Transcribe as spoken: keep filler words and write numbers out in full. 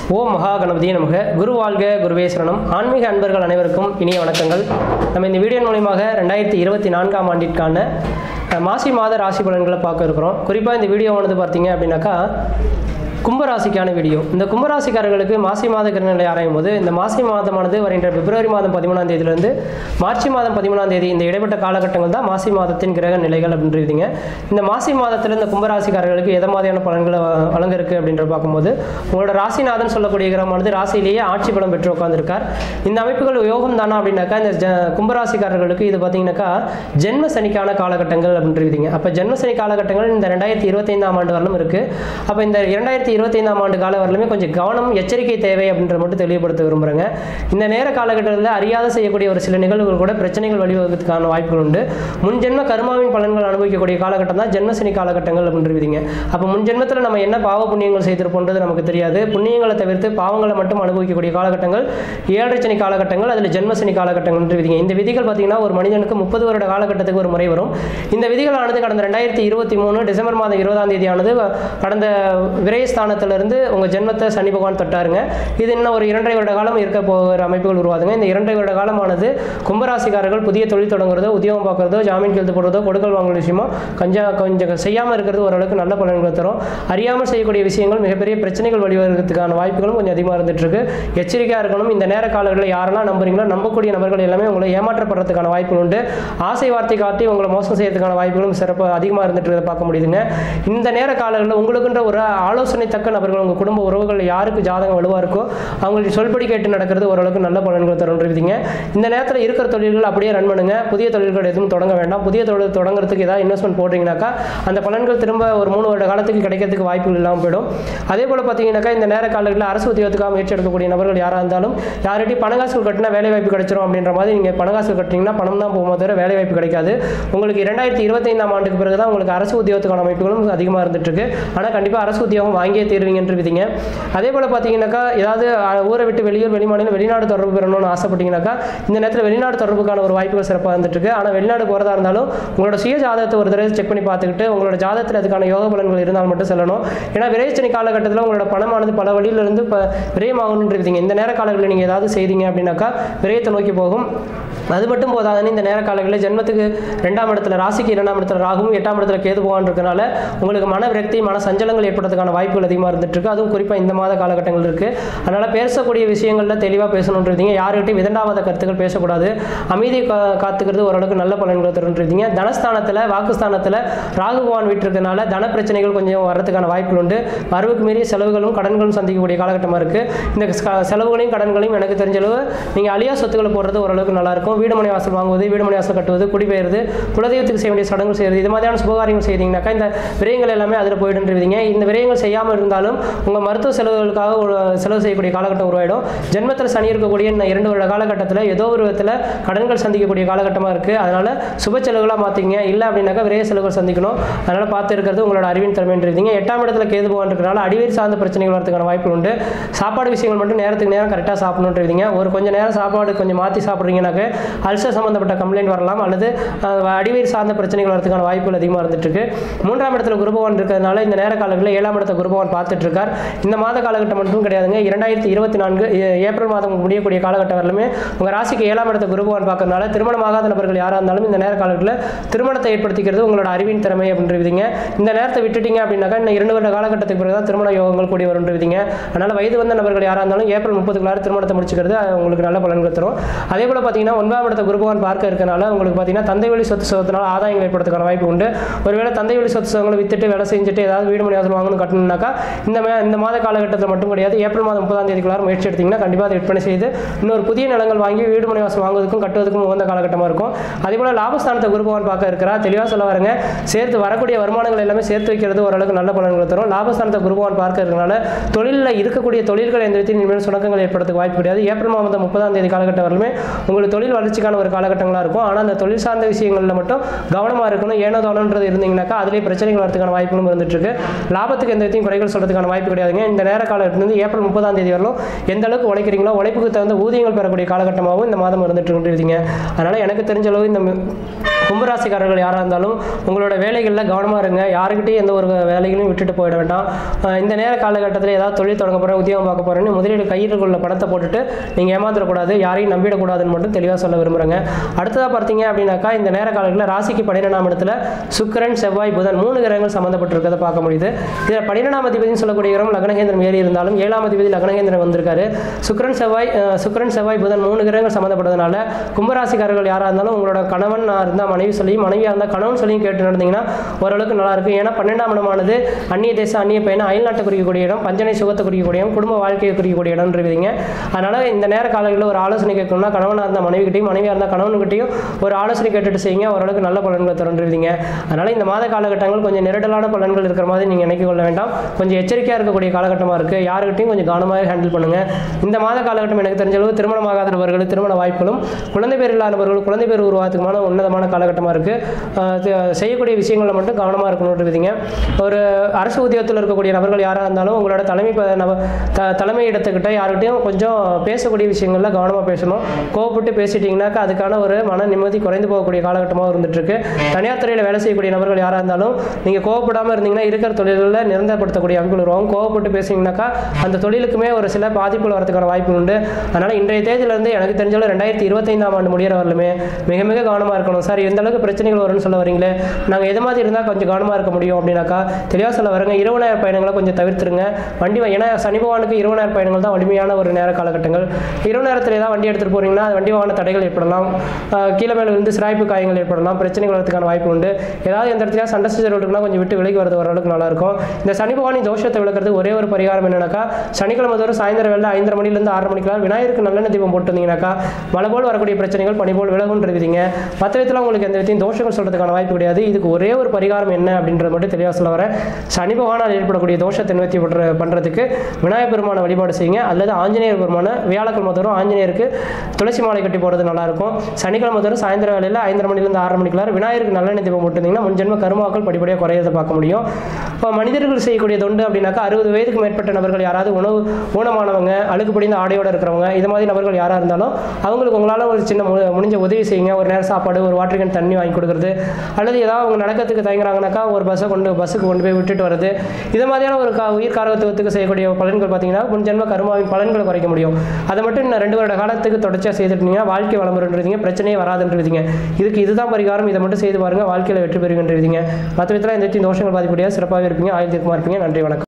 ஓம் மகா கணபதியே நமக. குரு வாழ்க, குருவே சரணம். ஆன்மீக அன்பர்கள் அனைவருக்கும் இனிய வணக்கங்கள். நம்ம இந்த வீடியோ மூலமாக ரெண்டாயிரத்தி இருபத்தி நான்காம் ஆண்டிற்கான மாசி மாத ராசி பலன்களை பார்க்க இருக்கிறோம். குறிப்பாக இந்த வீடியோ வந்து பார்த்தீங்க அப்படின்னாக்கா கும்பராசிக்கான வீடியோ. இந்த கும்பராசிக்காரர்களுக்கு மாசி மாத கிரகங்களை ஆராயும் போது இந்த மாசி மாதமானது வருகின்ற பிப்ரவரி மாதம் பதிமூணாம் தேதியிலிருந்து மார்ச் மாதம் பதிமூணாம் தேதி இந்த இடைப்பட்ட காலகட்டங்கள் தான் மாசி மாதத்தின் கிரக நிலைகள் அப்படின்றீங்க. இந்த மாசி மாதத்தில் இந்த கும்பராசிக்காரர்களுக்கு எதை மாதிரியான பலன்களை வழங்க இருக்கு அப்படின்ற பார்க்கும்போது உங்களோட ராசிநாதன் சொல்லக்கூடிய கிரகமானது ராசியிலேயே ஆட்சி பலம் பெற்று உட்கார்ந்துருக்கார். இந்த அமைப்புகள் யோகம் தானா அப்படின்னாக்கா இந்த கும்பராசிக்காரர்களுக்கு இது பார்த்தீங்கன்னாக்கா ஜென்ம சனிக்கான காலகட்டங்கள் அப்படின்றீங்க. அப்போ ஜென்ம சனி காலகட்டங்கள் இந்த ரெண்டாயிரத்தி இருபத்தி ஐந்தாம் ஆண்டு வரலும் இருக்கு. அப்போ இந்த இரண்டாயிரத்தி இருபத்தி ஐந்தாம் ஆண்டு கால வரலுமே கொஞ்சம் கவனம், எச்சரிக்கை தேவை அப்படின்ற மட்டும் தெளிவுபடுத்த விரும்புகிறேங்க. இந்த நேர காலகட்டத்தில் அறியாத செய்யக்கூடிய ஒரு சில நிகழ்வுகள் கூட பிரச்சனைகள் வழிவகுக்கிறதுக்கான வாய்ப்புகள் உண்டு. முன்ஜென்ம கர்மாவின் பலன்கள் அனுபவிக்கக்கூடிய காலகட்டம் தான் ஜென்மசனி காலகட்டங்கள் அப்படின்றீங்க. அப்போ முன்ஜென்மத்தில் நம்ம என்ன பாவ புண்ணியங்கள் செய்திருப்போன்றது நமக்கு தெரியாது. புண்ணியங்களை தவிர்த்து பாவங்களை மட்டும் அனுபவிக்கக்கூடிய காலகட்டங்கள் ஏழரை சனி காலகட்டங்கள், அதில் ஜென்மசனி காலகட்டங்கள் விதிங்க. இந்த விதிகள் பார்த்தீங்கன்னா ஒரு மனிதனுக்கு முப்பது வருட காலகட்டத்துக்கு ஒரு முறை வரும். இந்த விதிகளானது கடந்த ரெண்டாயிரத்தி இருபத்தி மூணு டிசம்பர் மாதம் இருபதாம் தேதியானது கடந்த விரயஸ்தான இருந்து உங்க ஜென்மத்தை சனி பகவான் தொட்டாருங்க. இது இன்னும் ஒரு இரண்டரை வருட காலம் இருக்க போகிற அமைப்புகள் உருவாதுங்க. இந்த இரண்டரை வருட காலமானது கும்பராசிக்காரர்கள் புதிய தொழில் தொடங்குறதோ, உத்தியோகம் பார்க்கறதோ, ஜாமீன் கையெழுத்து போடுறதோ, கொடுக்கல் வாங்கல் விஷயமோ கொஞ்சம் கொஞ்சம் செய்யாமல் இருக்கிறது ஓரளவுக்கு நல்ல பலன்களை தரும். அறியாமல் செய்யக்கூடிய விஷயங்கள் மிகப்பெரிய பிரச்சனைகள் வழிவருவதற்கான வாய்ப்புகளும் கொஞ்சம் அதிகமாக இருந்துட்டு இருக்கு. எச்சரிக்கையாக இருக்கணும். இந்த நேர காலங்களில் யாரெல்லாம் நம்புறீங்களோ நம்பக்கூடிய நபர்கள் எல்லாமே உங்களை ஏமாற்றப்படுறதுக்கான வாய்ப்புகள் உண்டு. ஆசை வார்த்தை காட்டி உங்களை மோசம் செய்யறதுக்கான வாய்ப்புகளும் சிறப்பாக அதிகமாக இருந்துட்டு பார்க்க முடியுதுங்க. இந்த நேர காலங்களில் உங்களுக்குன்ற ஒரு ஆலோசனை தக்க நபர்கள், உங்கள் குடும்ப உறவுகள் யாருக்கு ஜாதகம் வலுவாக இருக்கோ அவங்களுக்கு சொல்படி கேட்டு நடக்கிறது ஓரளவுக்கு நல்ல பலன்கள் தருன்றீங்க. இந்த நேரத்தில் இருக்கிற தொழில்கள் அப்படியே ரன் பண்ணுங்க. புதிய தொழில்கள் எதுவும் தொடங்க வேண்டாம். புதிய தொழில் தொடங்குறதுக்கு ஏதாவது இன்வெஸ்ட்மெண்ட் போடுறீங்கன்னாக்கா அந்த பலன்கள் திரும்ப ஒரு மூணு வருட காலத்துக்கு கிடைக்கிறதுக்கு வாய்ப்புகள் இல்லாமல் போயிடும். அதே போல் பார்த்தீங்கன்னாக்கா இந்த நேர காலங்களில் அரசு உத்தியோகத்துக்காக முயற்சி எடுக்கக்கூடிய நபர்கள் யாராக இருந்தாலும் யார்கிட்டையும் பணங்காசுகள் கட்டினா வேலை வாய்ப்பு கிடைச்சிரும் அப்படின்ற மாதிரி நீங்கள் பணங்காசுகள் கட்டினீங்கன்னா பணம் தான் போகும்போது தவிர வேலை வாய்ப்பு கிடைக்காது. உங்களுக்கு இரண்டாயிரத்தி இருபத்தி ஐந்தாம் ஆண்டுக்கு பிறகு தான் உங்களுக்கு அரசு உத்தியோகத்துக்கான அமைப்புகளும் அதிகமாக இருந்துட்டு இருக்கு. ஆனால் கண்டிப்பாக அரசு உத்தியோகம் வாங்கியே தீர்வீங்க என்று விதிங்க. அதே போல் பார்த்தீங்கன்னாக்கா ஏதாவது ஊரை விட்டு வெளியூர், வெளிமாநிலம், வெளிநாடு தொடர்பு பெறணும்னு ஆசைப்பட்டீங்கன்னாக்கா இந்த நேரத்தில் வெளிநாடு தொடர்புக்கான ஒரு வாய்ப்புகள் சிறப்பாக இருந்துட்டு இருக்கு. ஆனால் வெளிநாடு போகிறதா இருந்தாலும் உங்களோட சுய ஜாதகத்தை ஒரு தடவை செக் பண்ணி பார்த்துக்கிட்டு உங்களோட ஜாதகத்தில் அதுக்கான யோக பலன்கள் இருந்தால் மட்டும் செல்லணும். ஏன்னா விரைச்சனி காலகட்டத்தில் உங்களோட பணமானது பல வழியிலிருந்து விரயமாகணும்னு விதிங்க. இந்த நேர காலங்களில் நீங்கள் ஏதாவது செய்தீங்க அப்படின்னாக்கா விரயத்தை நோக்கி போகும். அது மட்டும் போதாதுன்னு இந்த நேர காலங்களில் ஜென்மத்துக்கு ரெண்டாம் இடத்துல ராசிக்கு இரண்டாம் இடத்துல ராகுவும் எட்டாம் இடத்துல கேது போகான் இருக்கனால உங்களுக்கு மன விரக்தி, மன சஞ்சலங்கள் ஏற்படுறதுக்கான வாய்ப்புகள் அதிகமாக இருந்துட்டு இருக்கு. அதுவும் குறிப்பாக இந்த மாத காலகட்டங்கள் இருக்கு. அதனால பேசக்கூடிய விஷயங்கள்ல தெளிவாக பேசணுன்றீங்க. யாருக்கிட்டையும் விதண்டாவாத கருத்துக்கள் பேசக்கூடாது. அமைதி காத்துக்கிறது ஓரளவுக்கு நல்ல பலன்களை தருன்றீங்க. தனஸ்தானத்தில், வாக்குஸ்தானத்தில் ராகு பகவான் வீட்டு இருக்கனால தன பிரச்சனைகள் கொஞ்சம் வர்றதுக்கான வாய்ப்புகள் உண்டு. வரவுக்கு மீறிய செலவுகளும் கடன்களும் சந்திக்கக்கூடிய காலகட்டமாக இருக்கு. இந்த செலவுகளையும் கடன்களையும் எனக்கு தெரிஞ்ச அளவு நீங்க அழியா சொத்துக்களை போடுறது ஓரளவுக்கு நல்லா இருக்கும். வீடு மனை வாசல் வாங்குவது, வீடு மனை வாசல் கட்டுவது, குடிபெயர்ந்து குலதெய்வத்துக்கு செய்ய வேண்டிய சடங்குகள் செய்வது, இது மாதிரியான சுபகாரியங்கள் செய்தீங்கன்னாக்கா இந்த விரயங்கள் எல்லாமே அதில் போயிடுன்றீங்க. இந்த விரயங்கள் செய்யாமல் இருந்தாலும் உங்கள் மருத்துவ செலவுகளுக்காக செலவு செய்யக்கூடிய காலகட்டம் உருவாயிடும். ஜென்மத்தில் சனி இருக்கக்கூடிய இந்த இரண்டு வருட காலகட்டத்தில் ஏதோ ஒரு விதத்தில் கடன்கள் சந்திக்கக்கூடிய காலகட்டமாக இருக்குது. அதனால் சுப செலவுகளாக மாற்றிங்க. இல்லை அப்படின்னாக்கா விரைய செலவுகள் சந்திக்கணும். அதனால் பார்த்து இருக்கிறது உங்களோட அறிவின் திறமைன்றீங்க. எட்டாம் இடத்துல கேது போகான் இருக்கிறனால அடிவேர் சார்ந்த பிரச்சனைகள் வரதுக்கான வாய்ப்புகள் உண்டு. சாப்பாடு விஷயங்கள் மட்டும் நேரத்துக்கு நேரம் கரெக்டாக சாப்பிடணுன்றீங்க. ஒரு கொஞ்சம் நேரம் சாப்பாடு கொஞ்சம் மாற்றி சாப்பிட்றீங்கன்னாக்க அல்சர் சம்பந்தப்பட்ட கம்ப்ளைண்ட் வரலாம், அல்லது அடிவேர் சார்ந்த பிரச்சனைகள் வரதுக்கான வாய்ப்புகள் அதிகமாக இருந்துட்டு இருக்கு. மூன்றாம் இடத்துல குரு பகவான் இருக்கிறதுனால இந்த நேர காலங்களில் ஏழாம் இடத்துல குரு பகவான் பார்த்துட்டு இருக்கார். இந்த மாத காலகட்டம் மட்டும் கிடையாதுங்க. இரண்டாயிரத்தி இருபத்தி நான்கு ஏப்ரல் மாதம் முடியக்கூடிய காலகட்டம் வரலுமே உங்க ராசிக்கு ஏழாம் இடத்த குரு பகவான் பார்க்கறதுனால திருமணமாகாத நபர்கள் யாராக இருந்தாலும் இந்த நேர காலங்களில் திருமணத்தை ஏற்படுத்திக்கிறது உங்களோட அறிவின் திறமை அப்படின்றீங்க. இந்த நேரத்தை விட்டுட்டீங்க அப்படின்னாக்கா இந்த இரண்டு வருட காலகட்டத்துக்கு பிறகுதான் திருமண யோகங்கள் கூடி வருன்றீங்க. அதனால வயது வந்த நபர்கள் யாராக இருந்தாலும் ஏப்ரல் முப்பதுக்குள்ளார திருமணத்தை முடிச்சுக்கிறது உங்களுக்கு நல்ல பலன்கள் தரும். அதே போல பார்த்தீங்கன்னா ஒன்பதாம் இடத்த குரு பகவான் பார்க்க இருக்கனால உங்களுக்கு பார்த்தீங்கன்னா தந்தை வழி சொத்து சுகத்தினால ஆதாயங்கள் ஏற்படுறதுக்கான வாய்ப்பு உண்டு. ஒருவேளை தந்தை வழி சொத்து சுகங்களை வித்துட்டு வேலை செஞ்சுட்டு ஏதாவது வீடு மனை வாசல் வாங்கணும் கட்டணும்னாக்கா இந்த இந்த மாத காலகட்டத்தில் மட்டும் கிடையாது, ஏப்ரல் மாதம் முப்பதாம் தேதிக்குள்ளார முயற்சி எடுத்தீங்கன்னா கண்டிப்பாக அதை விற்பனை செய்து இன்னொரு புதிய நிலங்கள் வாங்கி வீடு மனை வாசல் வாங்குவதற்கும் கட்டுவதற்கும் உகந்த காலகட்டமாக இருக்கும். அதே போல லாபஸ்தானத்தை குரு பகவான் பார்க்க இருக்கிறார். தெளிவாக சொல்ல வரங்க, சேர்த்து வரக்கூடிய வருமானங்கள் எல்லாமே சேர்த்து வைக்கிறது ஓரளவுக்கு நல்ல பலன்களை தரும். லாபஸ்தானத்தை குரு பகவான் பார்க்க இருக்கிறனால தொழிலில் இருக்கக்கூடிய தொழில்கள் எந்த விதத்தில் இனிமேல் சுணக்கங்கள் ஏற்படுறதுக்கு வாய்ப்பு கிடையாது. ஏப்ரல் மாதம் முப்பதாம் தேதி காலகட்டம் வரலுமே உங்களுக்கு தொழில் வளர்ச்சிக்கான ஒரு காலகட்டங்களாக இருக்கும். ஆனால் அந்த தொழில் சார்ந்த விஷயங்களில் மட்டும் கவனமாக இருக்கணும். ஏனோ தோணுன்றது இருந்தீங்கன்னாக்கா அதிலே பிரச்சனைகள் வரதுக்கான வாய்ப்புகளும் இருந்துட்டு இருக்கு. லாபத்துக்கு எந்த விதத்தையும் குறைகள் பிரச்சனைகள் சொல்கிறதுக்கான வாய்ப்பு கிடையாதுங்க. இந்த நேர காலத்திலிருந்து ஏப்ரல் முப்பதாம் தேதி வரலும் எந்த அளவுக்கு உழைக்கிறீங்களோ உழைப்புக்கு தகுந்த ஊதியங்கள் பெறக்கூடிய காலகட்டமாகவும் இந்த மாதம் இருந்துட்டு இருக்குங்க. அதனால் எனக்கு தெரிஞ்ச அளவு இந்த கும்பராசிக்காரர்கள் யாராக இருந்தாலும் உங்களோட வேலைகளில் கவனமாக இருங்க. யாருக்கிட்டையும் எந்த ஒரு வேலைகளையும் விட்டுட்டு போயிட வேண்டாம். இந்த நேர காலகட்டத்தில் ஏதாவது தொழில் தொடங்க போகிறேன், உத்தியோகம் பார்க்க போகிறேன்னு முதலீடு கையில் உள்ள பணத்தை போட்டுட்டு நீங்கள் ஏமாந்துடக்கூடாது, யாரையும் நம்பிடக்கூடாதுன்னு மட்டும் தெளிவாக சொல்ல விரும்புகிறேங்க. அடுத்ததாக பார்த்தீங்க அப்படின்னாக்கா இந்த நேர காலத்தில் ராசிக்கு பன்னிரெண்டாம் இடத்துல சுக்கிரன், செவ்வாய், புதன் மூணு கிரகங்கள் சம்மந்தப்பட்டிருக்கிறத பார்க்க முடியுது. இதில் பன்னிரெண்டாம் அதிபதினு சொல்லக்கூடிய கிரகம் லக்னகேந்திரம் ஏறி இருந்தாலும் ஏழாம் அதிபதி லக்னகேந்திரம் வந்திருக்காரு. சுக்கிரன் செவ்வாய் சுக்கிரன் செவ்வாய் புதன் மூணு கிரகங்கள் சம்மந்தப்பட்டதுனால கும்பராசிக்காரர்கள் யாராக இருந்தாலும் உங்களோட கணவன் இருந்தால் மனைவி சொல்லியும் மனைவியாக இருந்தால் கணவன் சொல்லியும் கேட்டு நடந்தீங்கன்னா ஓரளவுக்கு நல்லா இருக்கும். ஏன்னா பன்னெண்டாம் இடமானது அந்நிய தேசம் அந்நிய பயணம் அயல்நாட்டை குறிக்கக்கூடிய இடம், பஞ்சனை சுகத்தை குறிக்கக்கூடிய இடம், குடும்ப வாழ்க்கையை குறிக்கக்கூடிய இடம் இருக்குதுங்க. அதனால இந்த நேர காலங்களில் ஒரு ஆலோசனை கேட்கணும்னா கணவனாக இருந்தால் மனைவிக்கிட்டையும் மனைவியாக இருந்தால் கணவன்கிட்டையும் ஒரு ஆலோசனை கேட்டுட்டு செய்யுங்க, ஓரளவுக்கு நல்ல பலன்களை தொடர்ந்துருவீங்க. அதனால இந்த மாத காலகட்டங்கள் கொஞ்சம் நெருடலான பலன்கள் இருக்கிற மாதிரி நீங்கள் நினைக்க கொள்ள வேண்டாம். கொஞ்சம் எச்சரிக்கையாக இருக்கக்கூடிய காலகட்டமாக இருக்குது. யாருக்கிட்டையும் கொஞ்சம் கவனமாக ஹேண்டில் பண்ணுங்க. இந்த மாத காலகட்டம் எனக்கு தெரிஞ்ச அளவு திருமணமாகாதவர்கள் திருமண வாய்ப்புகளும், குழந்தை பேர் இல்லாதவர்கள் குழந்தை பேர் உருவாக்குமான உன்னதமான காலகட்டமாக இருக்குது. செய்யக்கூடிய விஷயங்களில் மட்டும் கவனமாக இருக்கணும்ன்றீங்க. ஒரு அரசு உத்தியோகத்தில் இருக்கக்கூடிய நபர்கள் யாராக இருந்தாலும் உங்களோட தலைமை தலைமை இடத்துக்கிட்ட யார்கிட்டையும் கொஞ்சம் பேசக்கூடிய விஷயங்களில் கவனமாக பேசணும். கோவப்பட்டு பேசிட்டீங்கன்னாக்கா அதுக்கான ஒரு மன நிம்மதி குறைந்து போகக்கூடிய காலகட்டமாக இருந்துட்டு இருக்கு. தனியார் துறையில் வேலை செய்யக்கூடிய நபர்கள் யாராக இருந்தாலும் நீங்கள் கோவப்படாமல் இருந்தீங்கன்னா இருக்கிற தொழில்களில் நிரந்தரப்படுத்தக்கூடிய அமைப்புகள் வருவாங்க. கோவப்பட்டு பேசிங்கனாக்கா அந்த தொழிலுக்குமே ஒரு சில பாதிப்புகள் வரதுக்கான வாய்ப்பு உண்டு. அதனால் இன்றைய தேதியிலிருந்து எனக்கு தெரிஞ்சாலும் ரெண்டாயிரத்தி இருபத்தைந்தாம் ஆண்டு முடிகிற வரலுமே மிக மிக கவனமாக இருக்கணும். சார் எந்த அளவுக்கு பிரச்சனைகள் வரும்னு சொல்ல வரீங்களே, நாங்கள் எது மாதிரி இருந்தால் கொஞ்சம் கவனமாக இருக்க முடியும் அப்படின்னாக்கா தெளிவாக சொல்ல வரங்க. இரவு நேர பயணங்களை கொஞ்சம் தவிர்த்துருங்க. வண்டி ஏன்னா சனி பகவானுக்கு இரவு நேர பயணங்கள் தான் வலிமையான ஒரு நேர காலகட்டங்கள். இரவு நேரத்தில் ஏதாவது வண்டி எடுத்துகிட்டு போகிறீங்கன்னா அது வண்டி வாகன தடைகள் ஏற்படலாம், கீழே மேலே இருந்து சிராய்ப்பு காயங்கள் ஏற்படலாம், பிரச்சனைகள் வரதுக்கான வாய்ப்பு உண்டு. ஏதாவது எந்த இடத்துல சண்டை சச்சரவு இருக்குன்னா கொஞ்சம் விட்டு விலகி வரது ஓரளவுக்கு நல்லாயிருக்கும். இந்த சனி பகவானின் தோஷத்தை விளக்குறது ஒரே ஒரு பரிகாரம் என்னன்னாக்கா சனிக்கிழமை தோறும் சாயந்தரம் வேலை ஐந்தரை மணிலேருந்து ஆறரை மணிக்கெல்லாம் விநாயகருக்கு நல்லெண்ணெய் தீபம் போட்டுருந்தீங்கன்னாக்கா மழை போல் வரக்கூடிய பிரச்சனைகள் பனி போல் விலகுன்னு இருக்குதுங்க. மற்ற விதத்தில் உங்களுக்கு எந்த விதத்தையும் தோஷங்கள் சொல்கிறதுக்கான வாய்ப்பு கிடையாது. இதுக்கு ஒரே ஒரு பரிகாரம் என்ன அப்படின்றத மட்டும் தெளிவாக சொல்ல வரேன். சனி பகவானால் ஏற்படக்கூடிய தோஷத்தை நிவர்த்தி பண்ணுறதுக்கு விநாயகர் பெருமான வழிபாடு செய்யுங்க, அல்லது ஆஞ்சநேயர் பெருமான வியாழக்கிழமை தோறும் ஆஞ்சநேயருக்கு துளசி மாலை கட்டி போகிறது நல்லாயிருக்கும். சனிக்கிழமை தோறும் சாயந்தரம் வேலையில் ஐந்தரை மணிலேருந்து ஆறரை மணிக்குள்ளார விநாயகருக்கு நல்லெண்ணெய் தீபம் போட்டுருந்தீங்கன்னா முன்ஜென்ம கருமாக்கள் படிப்படியாக குறையதை பார்க்க முடியும். இப்போ மனிதர்கள் செய்யக்கூடிய தொண்டு அப்படின்னாக்கா அறுபது வயதுக்கு மேற்பட்ட நபர்கள் யாராவது உணவு ஊனமானவங்க, அழுக்கு படிந்த ஆடையோடு இருக்கிறவங்க, இது மாதிரி நபர்கள் யாராக இருந்தாலும் அவங்களுக்கு உங்களால் ஒரு சின்ன முடிஞ்ச உதவி செய்யுங்க. ஒரு நேரம் சாப்பாடு, ஒரு வாட்டர் கேன் தண்ணி வாங்கி கொடுக்குறது, அல்லது ஏதாவது அவங்க நடக்கிறதுக்கு தயங்குறாங்கனாக்கா ஒரு பஸ்ஸை கொண்டு பஸ்ஸுக்கு கொண்டு போய் விட்டுட்டு வருது, இது மாதிரியான ஒரு கா உயிர் காரகத்துவத்துக்கு செய்யக்கூடிய பலன்கள் பார்த்தீங்கன்னா முன்ஜென்ம கருமாவின் பலன்களை குறைக்க முடியும். அதை மட்டும் இன்னும் ரெண்டு வருட காலத்துக்கு தொடர்ச்சியாக செய்துட்டீங்கன்னா வாழ்க்கை வளமுறைன்றீங்க, பிரச்சனையே வராதுன்றீங்க. இதுக்கு இதுதான் பரிகாரம், இதை மட்டும் செய்து பாருங்கள், வாழ்க்கையில் வெற்றி பெறுகின்றீங்க. மற்ற விதத்தில் எந்த தோஷங்கள் பாதிப்படியாக சிறப்பாக இருப்பீங்க, ஆயுதமாக இருப்பீங்க. நன்றி, வணக்கம்.